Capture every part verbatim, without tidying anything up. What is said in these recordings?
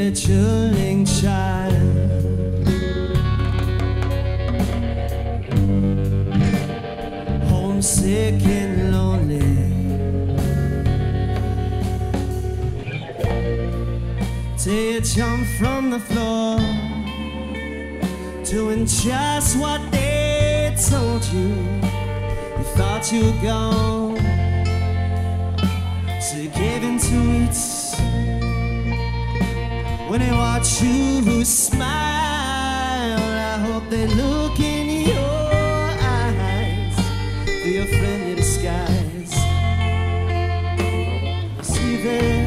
fledgling child, homesick and lonely, till you jump from the floor, doing just what they told you. You thought you were gone, so you gave in to it. When they watch you smile, I hope they look in your eyes through your friendly disguise. See there,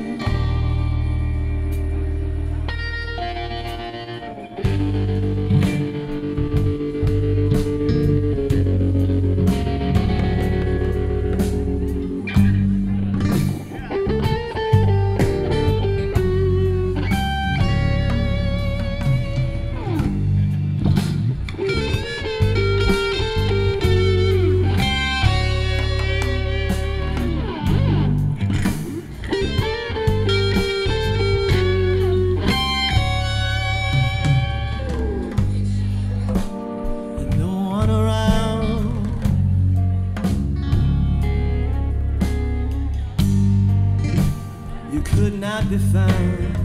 could not be found.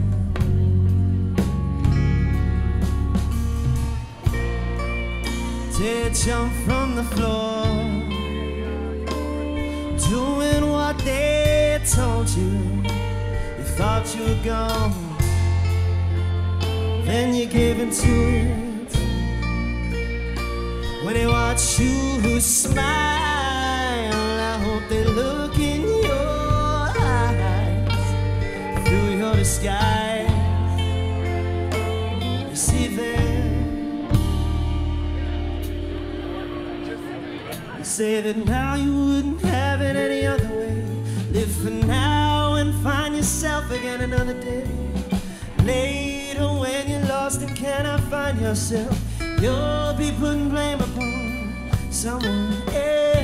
They jump from the floor, doing what they told you. You thought you were gone, then you gave in to it. When they watch you smile, I hope they look in your eyes through your disguise. You see there, you say that now you wouldn't have it any other way. Live for now and find yourself again another day. Later when you're lost and cannot find yourself, you'll be putting blame upon someone else.